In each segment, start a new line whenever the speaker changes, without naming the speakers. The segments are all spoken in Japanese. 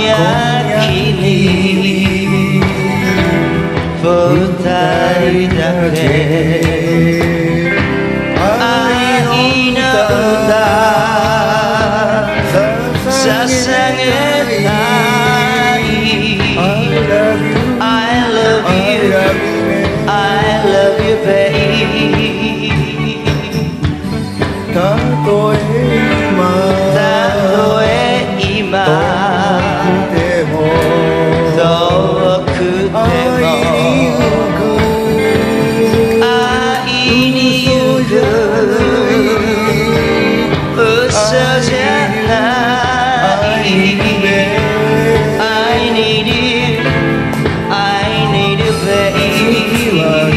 夜君二人だけ愛の歌捧げたい I love you I love you baby
たとえ今遠くても
会いに行く嘘じゃない I need you I need you baby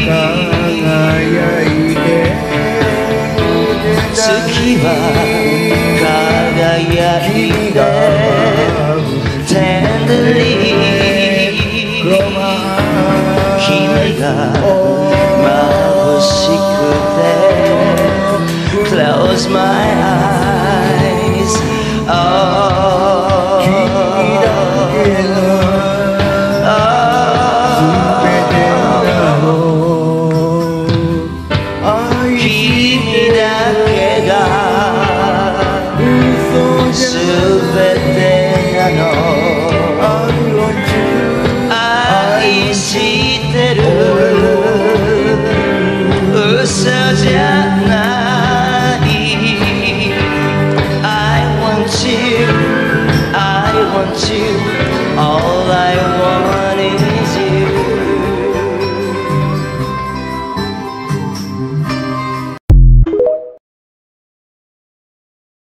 月は輝いて Tenderly 君が眩しくて Close my eyes Oh君だけがすべてなの愛してる嘘じゃない I want you I want you all I